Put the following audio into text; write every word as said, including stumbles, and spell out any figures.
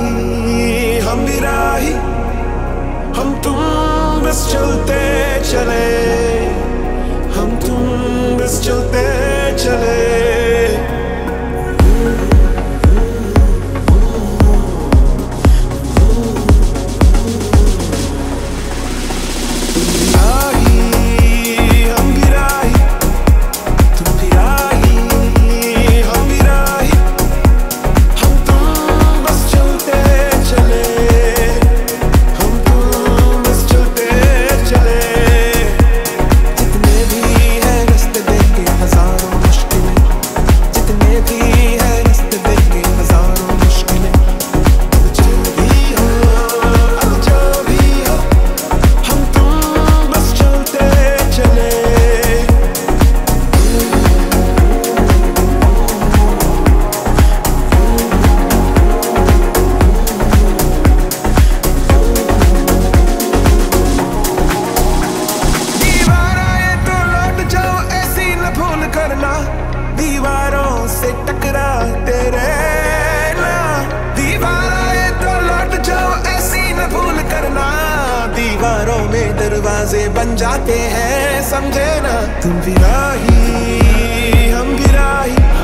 हम भी राही, हम तुम बस चलते चले, हम तुम बस चलते चले। दीवारों से टकराते रहना, दीवारों ये तो लौट जाओ ऐसी न भूल करना। दीवारों में दरवाजे बन जाते हैं समझे ना। तुम भी राही हम भी राही,